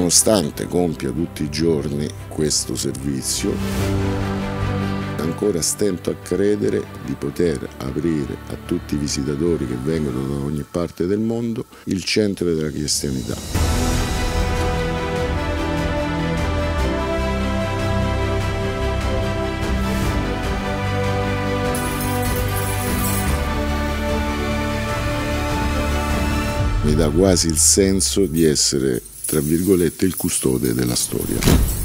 nonostante compia tutti i giorni questo servizio, ancora stento a credere di poter aprire a tutti i visitatori che vengono da ogni parte del mondo il centro della cristianità. Mi dà quasi il senso di essere, tra virgolette, il custode della storia.